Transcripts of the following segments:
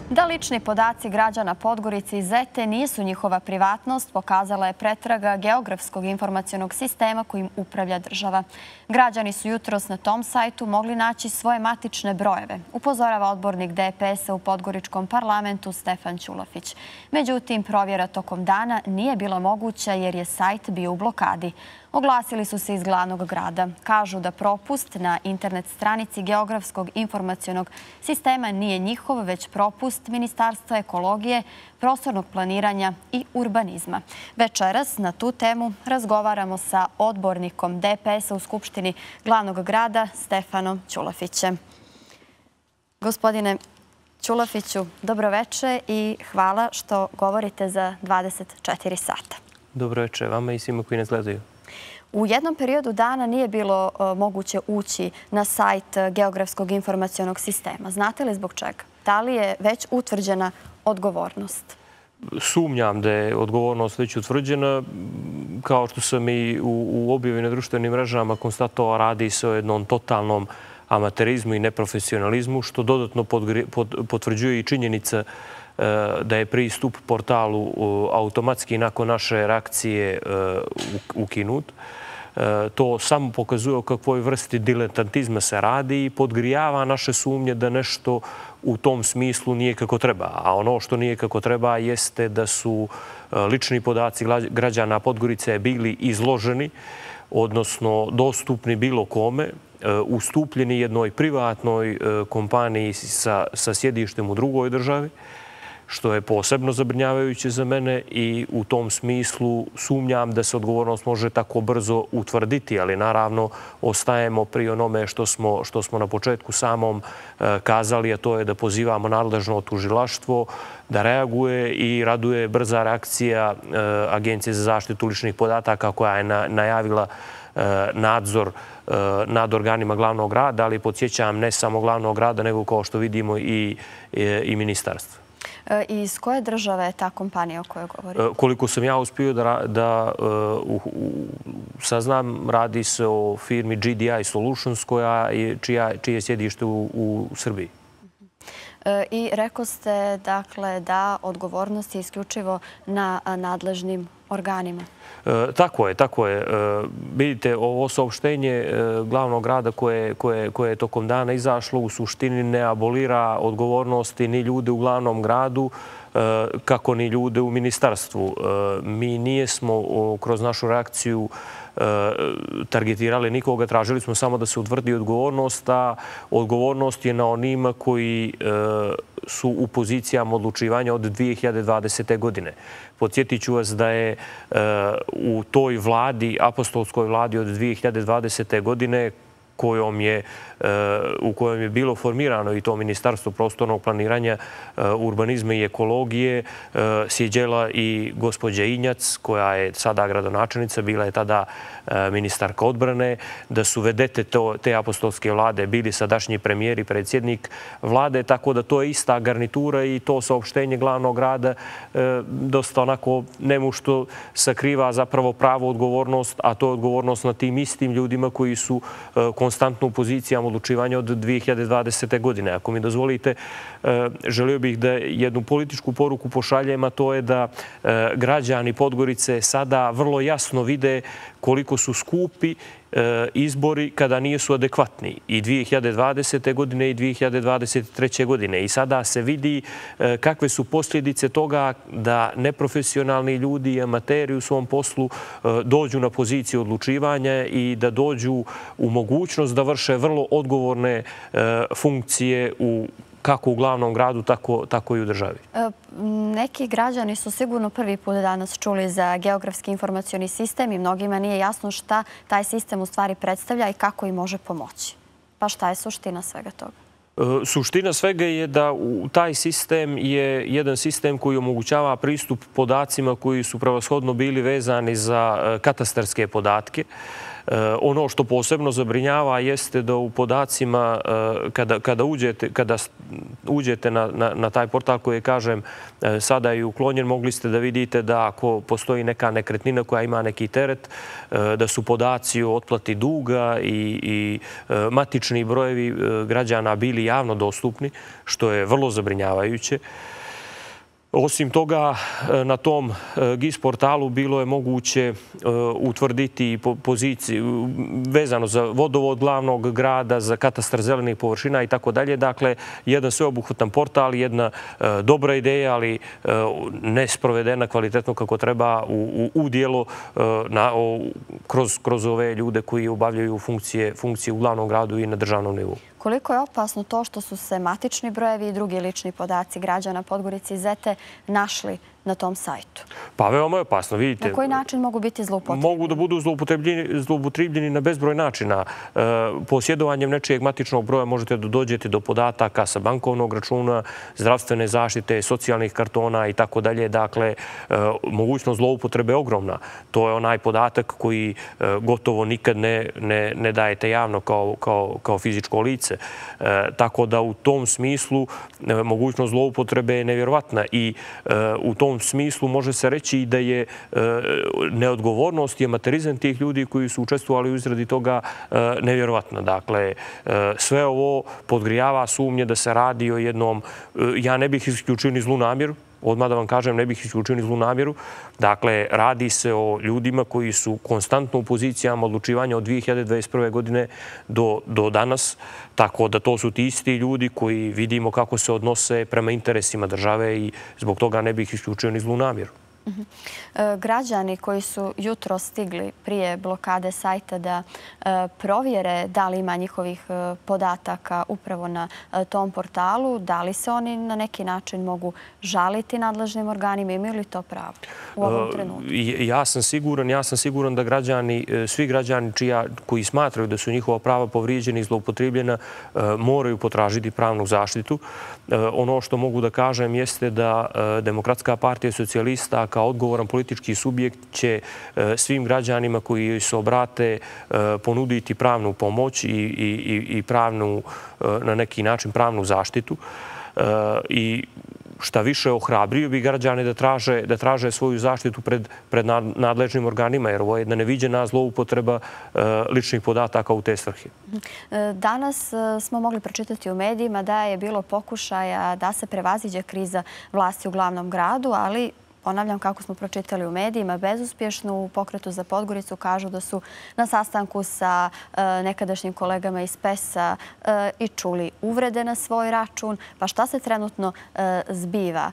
Da lični podaci građana Podgorice i Zete nisu njihova privatnost, pokazala je pretraga geografskog informacionog sistema kojim upravlja država. Građani su jutros na tom sajtu mogli naći svoje matične brojeve, upozorava odbornik DPS-a u Podgoričkom parlamentu Stefan Ćulafić. Međutim, provjera tokom dana nije bila moguća jer je sajt bio u blokadi. Oglasili su se iz glavnog grada. Kažu da propust na internet stranici geografskog informacionog sistema nije njihov, već propust Ministarstva ekologije, prostornog planiranja i urbanizma. Večeras na tu temu razgovaramo sa odbornikom DPS-a u Skupštini glavnog grada Stefanom Ćulafićem. Gospodine Ćulafiću, dobroveče i hvala što govorite za 24 sata. Dobroveče vama i svima koji nas gledaju. U jednom periodu dana nije bilo moguće ući na sajt geografskog informacionog sistema. Znate li zbog čega? Da li je već utvrđena odgovornost? Sumnjam da je odgovornost već utvrđena. Kao što sam i u objavi na društvenim mrežama konstatovao, radi se o jednom totalnom amaterizmu i neprofesionalizmu, što dodatno potvrđuje i činjenica da je pristup portalu automatski nakon naše reakcije ukinut. To samo pokazuje o kakvoj vrsti diletantizma se radi i podgrijava naše sumnje da nešto u tom smislu nije kako treba. A ono što nije kako treba jeste da su lični podaci građana Podgorice bili izloženi, odnosno dostupni bilo kome, ustupljeni jednoj privatnoj kompaniji sa sjedištem u drugoj državi, što je posebno zabrinjavajuće za mene i u tom smislu sumnjam da se odgovornost može tako brzo utvrditi, ali naravno ostajemo pri onome što smo na početku samom kazali, a to je da pozivamo nadležno tužilaštvo da reaguje i raduje brza reakcija Agencije za zaštitu ličnih podataka koja je najavila nadzor nad organima glavnog grada, ali podsjećam ne samo glavnog grada, nego kao što vidimo i ministarstva. Iz koje države je ta kompanija o kojoj govorite? Koliko sam ja uspio da saznam, radi se o firmi GDI Solutions, čije je sjedište u Srbiji. I rekao ste dakle da odgovornost je isključivo na nadležnim organima. Tako je. Vidite, ovo saopštenje glavnog grada koje je tokom dana izašlo u suštini ne abolira odgovornosti ni ljude u glavnom gradu, kako ni ljude u ministarstvu. Mi nijesmo kroz našu reakciju targetirali nikoga, tražili smo samo da se utvrdi odgovornost, a odgovornost je na onima koji su u pozicijama odlučivanja od 2020. godine. Podsjetit ću vas da je u toj vladi, apostolskoj vladi od 2020. godine, u kojom je bilo formirano i to Ministarstvo prostornog planiranja, urbanizma i ekologije, sjeđela i gospođa Injac, koja je sada gradonačelnica, bila je tada ministarka odbrane, da su vedete te apostolske vlade bili sadašnji premijer i predsjednik vlade, tako da to je ista garnitura i to saopštenje glavnog grada dosta onako nemušto sakriva zapravo pravu odgovornost, a to je odgovornost na tim istim ljudima koji su konstantno u pozicijama odlučivanja od 2020. godine. Ako mi dozvolite, želio bih da jednu političku poruku pošaljem, a to je da građani Podgorice sada vrlo jasno vide koliko su skupi izbori kada nisu adekvatni i 2020. godine i 2023. godine. I sada se vidi kakve su posljedice toga da neprofesionalni ljudi i amateri u svom poslu dođu na poziciju odlučivanja i da dođu u mogućnost da vrše vrlo odgovorne funkcije kako u glavnom gradu, tako i u državi. Neki građani su sigurno prvi put danas čuli za geografski informacioni sistem i mnogima nije jasno šta taj sistem u stvari predstavlja i kako im može pomoći. Pa šta je suština svega toga? Suština svega je da taj sistem je jedan sistem koji omogućava pristup podacima koji su prevashodno bili vezani za katastarske podatke. Ono što posebno zabrinjava jeste da u podacima, kada uđete na taj portal koji je, kažem, sada i uklonjen, mogli ste da vidite da ako postoji neka nekretnina koja ima neki teret, da su podaci o otplati duga i matični brojevi građana bili javno dostupni, što je vrlo zabrinjavajuće. Osim toga, na tom GIS portalu bilo je moguće utvrditi poziciju vezano za vodovod glavnog grada, za katastar zelenih površina i tako dalje. Dakle, jedan sveobuhvatan portal, jedna dobra ideja, ali ne sprovedena kvalitetno kako treba u dijelo kroz ove ljude koji obavljaju funkcije u glavnom gradu i na državnom nivou. Koliko je opasno to što su se matični brojevi i drugi lični podaci građana Podgorice i Zete našli na tom sajtu? Pa veoma je opasno, vidite. Na koji način mogu biti zloupotrebljeni? Mogu da budu zloupotrebljeni na bezbroj načina. Posjedovanjem nečijeg matičnog broja možete da dođete do podataka sa bankovnog računa, zdravstvene zaštite, socijalnih kartona i tako dalje. Dakle, mogućnost zloupotrebe je ogromna. To je onaj podatak koji gotovo nikad ne dajete javno kao fizičko lice. Tako da u tom smislu mogućnost zloupotrebe je nevjerovatna i u tom smislu može se reći i da je neodgovornost i amaterizam tih ljudi koji su učestvovali u izradi toga nevjerovatna. Dakle, sve ovo podgrijava sumnje da se radi o jednom, ja ne bih isključio ni zlu namjeru, odmah da vam kažem, ne bih isključio ni zlu namjeru. Dakle, radi se o ljudima koji su konstantno u pozicijama odlučivanja od 2021. godine do danas. Tako da to su ti isti ljudi koji vidimo kako se odnose prema interesima države i zbog toga ne bih isključio ni zlu namjeru. Građani koji su jutro stigli prije blokade sajta da provjere da li ima njihovih podataka upravo na tom portalu, da li se oni na neki način mogu žaliti nadležnim organima, imaju li to pravo u ovom trenutku? Ja sam siguran da svi građani koji smatraju da su njihova prava povrijeđena i zloupotrebljena moraju potražiti pravnu zaštitu. Ono što mogu da kažem jeste da Demokratska partija socijalista kao odgovoran politički subjekt će svim građanima koji se obrate ponuditi pravnu pomoć i na neki način pravnu zaštitu. I šta više, ohrabrio bi građane da traže svoju zaštitu pred nadležnim organima, jer ovo je jedna neviđena zloupotreba ličnih podataka u te svrhe. Danas smo mogli pročitati u medijima da je bilo pokušaja da se prevaziđe kriza vlasti u glavnom gradu, ali ponavljam, kako smo pročitali u medijima, bezuspješno. U Pokretu za Podgoricu kažu da su na sastanku sa nekadašnjim kolegama iz PES-a i čuli uvrede na svoj račun. Pa šta se trenutno zbiva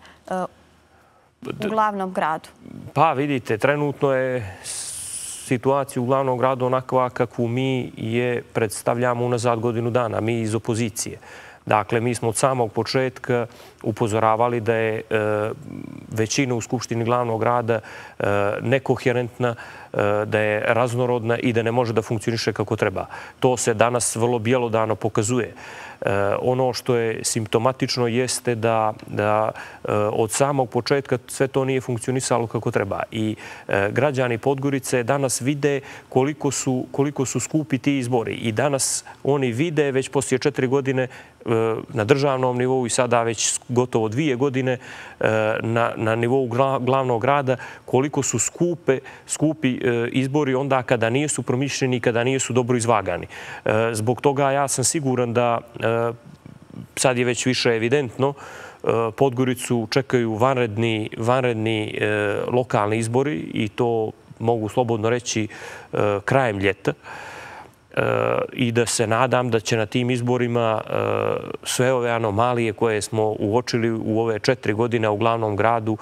u glavnom gradu? Pa vidite, trenutno je situacija u glavnom gradu onakva kakvu mi je predstavljamo unazad godinu dana, mi iz opozicije. Dakle, mi smo od samog početka upozoravali da je većina u Skupštini glavnog grada nekoherentna, da je raznorodna i da ne može da funkcioniše kako treba. To se danas vrlo bjelodano pokazuje. Ono što je simptomatično jeste da od samog početka sve to nije funkcionisalo kako treba. I građani Podgorice danas vide koliko su skupi ti izbori. I danas oni vide već poslije 4 godine na državnom nivou i sada već gotovo 2 godine na nivou glavnog grada koliko su skupi izbori onda kada nisu promišljeni i kada nisu dobro izvagani. Zbog toga ja sam siguran da sad je već više evidentno Podgoricu čekaju vanredni lokalni izbori i to mogu slobodno reći krajem ljeta. I da se nadam da će na tim izborima sve ove anomalije koje smo uočili u ove 4 godine u glavnom gradu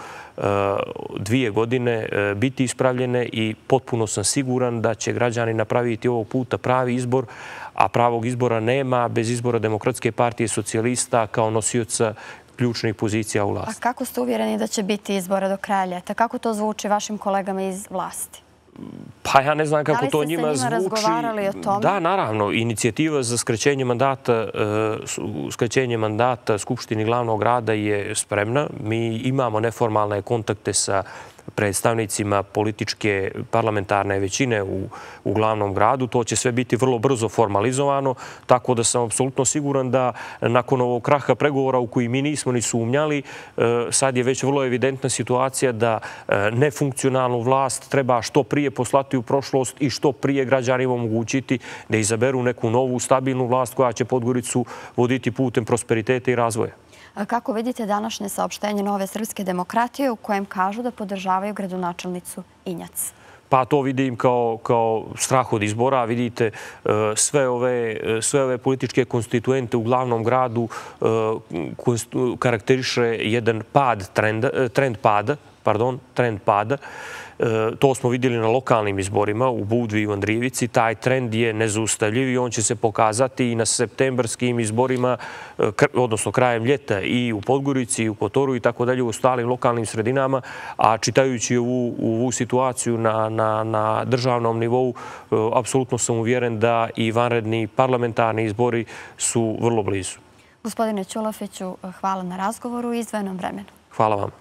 2 godine biti ispravljene i potpuno sam siguran da će građani napraviti ovog puta pravi izbor, a pravog izbora nema bez izbora Demokratske partije socijalista kao nosioca ključnih pozicija u vlasti. A kako ste uvjereni da će biti izbora do kraja ljeta? Kako to zvuči vašim kolegama iz vlasti? Pa ja ne znam kako to njima zvuči. Da li ste sa njima razgovarali o tome? Da, naravno. Inicijativa za skraćenje mandata Skupštini glavnog grada je spremna. Mi imamo neformalne kontakte sa predstavnicima političke parlamentarne većine u glavnom gradu. To će sve biti vrlo brzo formalizovano, tako da sam apsolutno siguran da nakon ovog kraha pregovora u koji mi nismo ni sumnjali, sad je već vrlo evidentna situacija da nefunkcionalnu vlast treba što prije poslati u prošlost i što prije građanima omogućiti da izaberu neku novu stabilnu vlast koja će Podgoricu voditi putem prosperiteta i razvoja. Kako vidite današnje saopštenje Nove srpske demokratije u kojem kažu da podržavaju gradonačelnicu Injac? Pa to vidim kao strah od izbora. Vidite, sve ove političke konstituente u glavnom gradu karakteriše jedan trend pada. To smo vidjeli na lokalnim izborima u Budvi i u Andrijevici. Taj trend je nezaustavljiv i on će se pokazati i na septembarskim izborima, odnosno krajem ljeta i u Podgorici, i u Kotoru i tako dalje u ostalim lokalnim sredinama. A čitajući ovu situaciju na državnom nivou, apsolutno sam uvjeren da i vanredni parlamentarni izbori su vrlo blizu. Gospodine Ćulafiću, hvala na razgovoru i izdvojenom vremenu. Hvala vam.